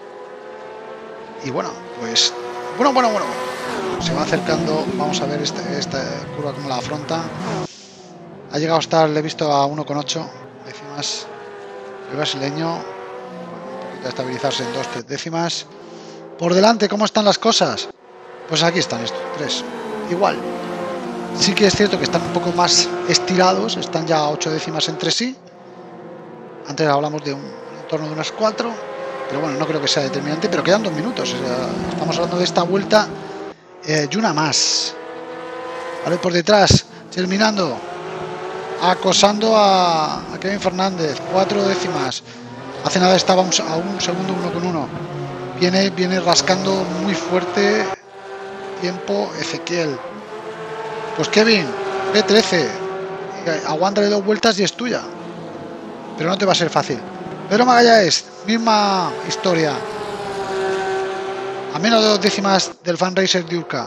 Y bueno, pues bueno, bueno, bueno, se va acercando. Vamos a ver esta, esta curva como la afronta. Ha llegado a estar, le he visto a uno con ocho décimas el brasileño, un poquito a estabilizarse en dos tres décimas. Por delante, ¿cómo están las cosas? Pues aquí están estos tres, igual. Sí que es cierto que están un poco más estirados, están ya a ocho décimas entre sí. Antes hablamos de un entorno de unas cuatro, pero bueno, no creo que sea determinante, pero quedan dos minutos. O sea, estamos hablando de esta vuelta eh, y una más. Vale, por detrás, terminando, acosando a, a Kevin Fernández, cuatro décimas. Hace nada estaba un, a un segundo uno con uno. Viene, viene rascando muy fuerte tiempo Ezequiel. Pues Kevin, P trece, aguántale dos vueltas y es tuya. Pero no te va a ser fácil. Pedro Magalhães, misma historia. A menos de dos décimas del Fan Racer Diurca.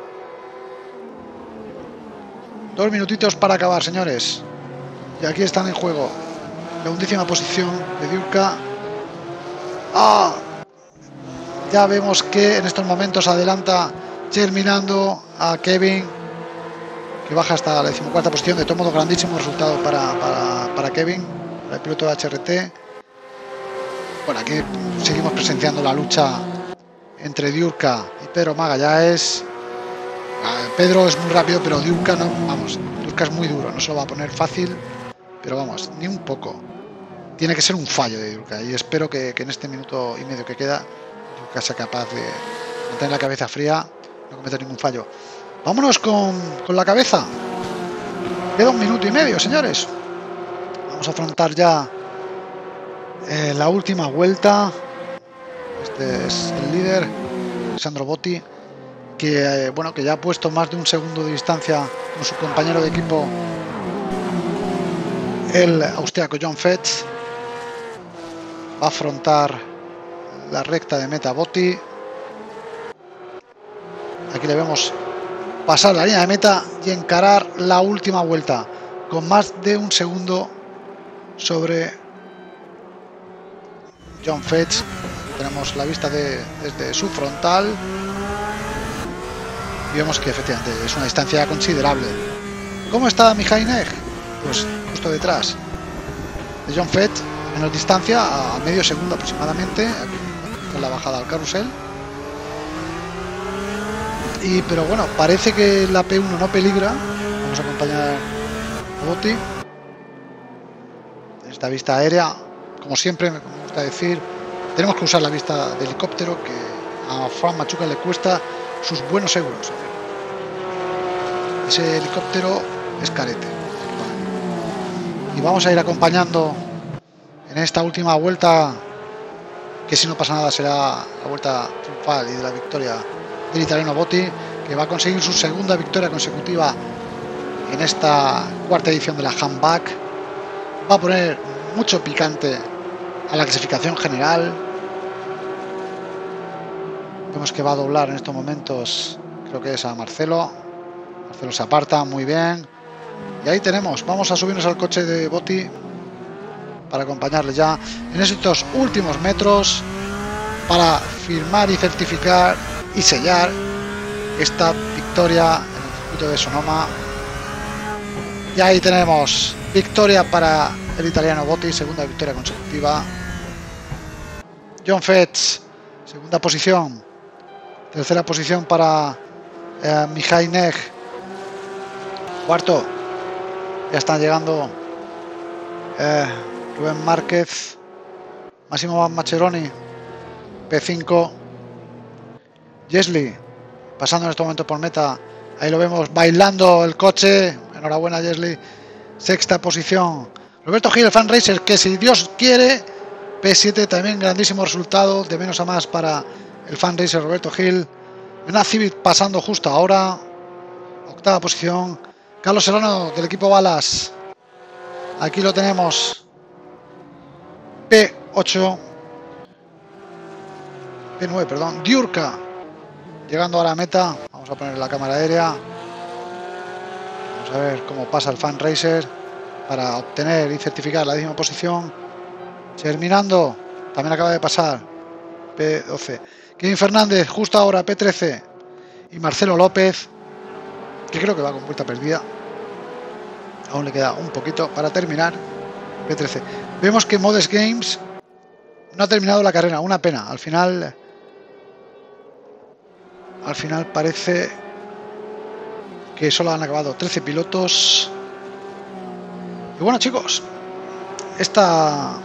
Dos minutitos para acabar, señores. Y aquí están en juego la undécima posición de Diurca. ¡Ah! Ya vemos que en estos momentos adelanta terminando a Kevin, que baja hasta la decimocuarta posición. De todo modo, grandísimo resultado para, para, para Kevin, para el piloto de H R T. Bueno, aquí seguimos presenciando la lucha entre Diurca y Pedro Magalhães. Pedro es muy rápido, pero Diurca no, vamos, Diurca es muy duro, no se lo va a poner fácil, pero vamos, ni un poco. Tiene que ser un fallo de Diurca, y espero que, que en este minuto y medio que queda Diurca sea capaz de mantener la cabeza fría, no cometer ningún fallo. Vámonos con, con la cabeza. Queda un minuto y medio, señores. Vamos a afrontar ya eh, la última vuelta. Este es el líder, Alessandro Botti, que eh, bueno, que ya ha puesto más de un segundo de distancia con su compañero de equipo, el austriaco John Fetz. Va a afrontar la recta de meta Botti. Aquí le vemos pasar la línea de meta y encarar la última vuelta con más de un segundo sobre John Fetz. Tenemos la vista de, desde su frontal y vemos que efectivamente es una distancia considerable. ¿Cómo está Mihai Neg? Pues justo detrás de John Fetz, menos distancia, a medio segundo aproximadamente, con la bajada al carrusel. Y, pero bueno, parece que la P uno no peligra. Vamos a acompañar a Botti. Esta vista aérea, como siempre me gusta decir, tenemos que usar la vista de helicóptero, que a Fran Machuca le cuesta sus buenos euros. Ese helicóptero es carete. Y vamos a ir acompañando en esta última vuelta, que si no pasa nada será la vuelta triunfal y de la victoria del italiano Botti, que va a conseguir su segunda victoria consecutiva en esta cuarta edición de la Handback. Va a poner mucho picante a la clasificación general. Vemos que va a doblar en estos momentos, creo que es a Marcelo. Marcelo se aparta, muy bien. Y ahí tenemos, vamos a subirnos al coche de Botti para acompañarle ya en estos últimos metros para firmar y certificar y sellar esta victoria en el circuito de Sonoma. Y ahí tenemos victoria para el italiano Botti, segunda victoria consecutiva. John Fetz, segunda posición. Tercera posición para eh, Mihai Neg. Cuarto, ya están llegando eh, Rubén Márquez, Massimo Maccheroni, P cinco. Jesli, pasando en este momento por meta. Ahí lo vemos bailando el coche. Enhorabuena, Jesli. Sexta posición. Roberto Gil, el Fan Racer, que si Dios quiere, P siete también grandísimo resultado, de menos a más para el Fan Racer Roberto Gil. Una Civic pasando justo ahora. Octava posición. Carlos Serrano del equipo Balas. Aquí lo tenemos. P ocho. P nueve, perdón. Diurka. Llegando a la meta. Vamos a poner la cámara aérea. Vamos a ver cómo pasa el Fan Racer para obtener y certificar la décima posición. Terminando. También acaba de pasar. P doce. Kevin Fernández, justo ahora, P trece. Y Marcelo López, que creo que va con vuelta perdida. Aún le queda un poquito para terminar. P trece. Vemos que Modest Games no ha terminado la carrera. Una pena. Al final... Al final parece que solo han acabado trece pilotos. Y bueno, chicos, esta...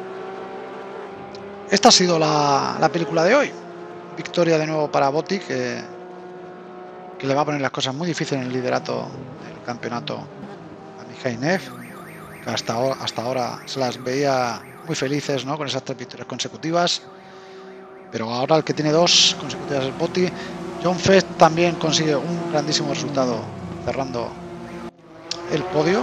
Esta ha sido la, la película de hoy. Victoria de nuevo para Botti, que, que le va a poner las cosas muy difíciles en el liderato del campeonato a Mihai Neg, que hasta ahora, hasta ahora se las veía muy felices, ¿no?, con esas tres victorias consecutivas. Pero ahora el que tiene dos consecutivas es Botti. John Fetz también consigue un grandísimo resultado cerrando el podio.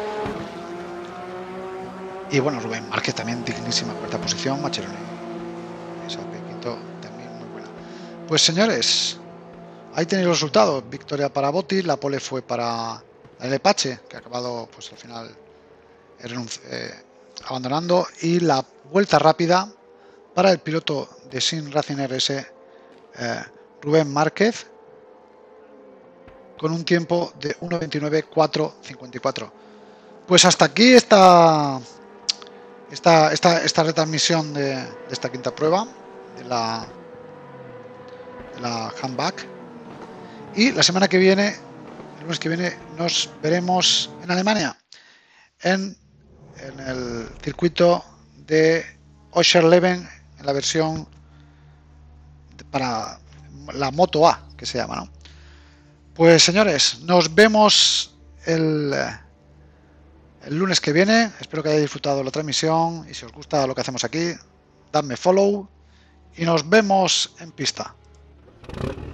Y bueno, Rubén Márquez también dignísima cuarta posición. Maccheroni, esa quinto también muy buena. Pues señores, ahí tenéis los resultados. Victoria para Botti, la pole fue para el Apache, que ha acabado pues al final eh, abandonando, y la vuelta rápida para el piloto de Sim Racing R S, eh, Rubén Márquez, con un tiempo de uno veintinueve cuatro cincuenta y cuatro. Pues hasta aquí esta esta, esta, esta retransmisión de, de esta quinta prueba de la, de la handback. Y la semana que viene, el lunes que viene, nos veremos en Alemania, en, en el circuito de Oscherleben, en la versión de, para la Moto A, que se llama, ¿no? Pues señores, nos vemos el, el lunes que viene. Espero que hayáis disfrutado la transmisión, y si os gusta lo que hacemos aquí, dadme follow y nos vemos en pista.